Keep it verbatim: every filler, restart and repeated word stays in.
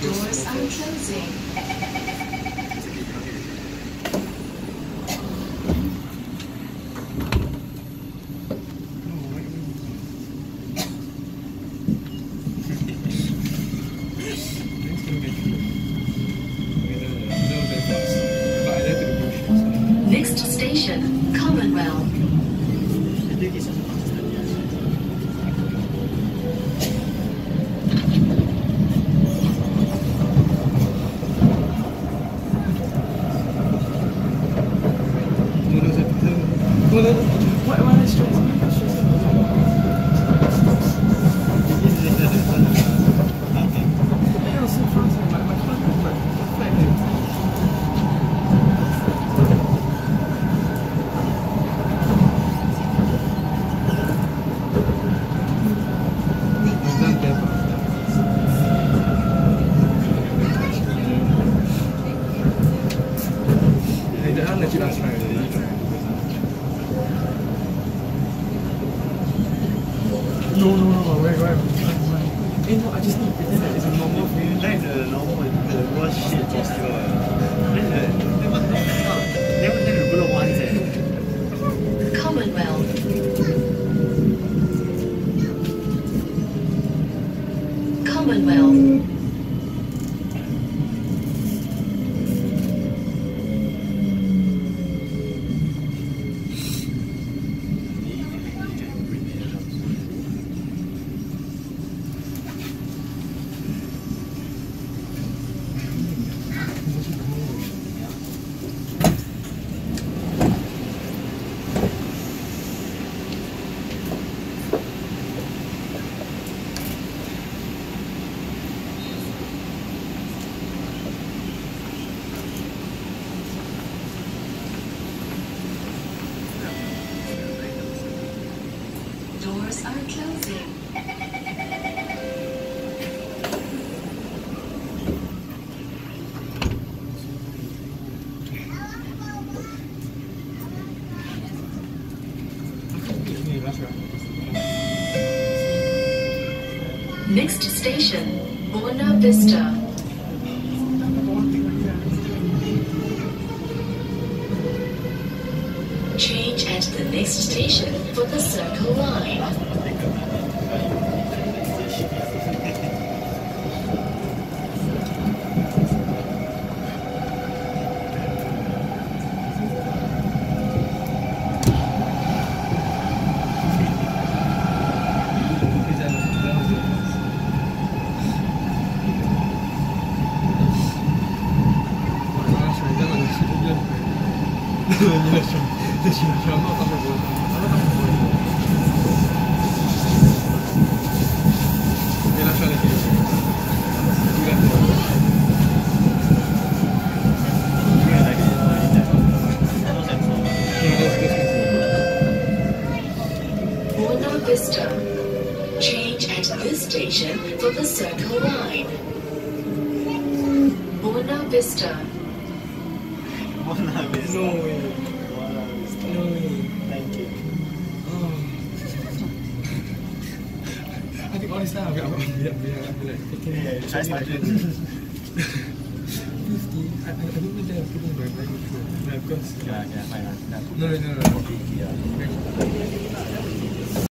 Doors are closing. Next station, Commonwealth. What am I stressing? No, no, no, wait, wait, wait. Hey, no, I just need to pretend that it's a normal thing. Like the normal, the worst shit gesture. Then the, then what the fuck? Then what the bullet ones eh? Commonwealth. Commonwealth. Doors are closing. Next station, Buona Vista. Change at the next station for the Circle Line. Buona Vista. Change at this station for the Circle Line. Buona Vista. Buona Vista. No way. Buona Vista. No way. Thank you. Oh. I think all this time I'll be, I'll be, I'll be, I'll be like taking Yeah, it. try starting. fifty. I, I, I don't think they're putting very, very good food. Yeah, because. Yeah, yeah, fine. No, no, no, no. Yeah.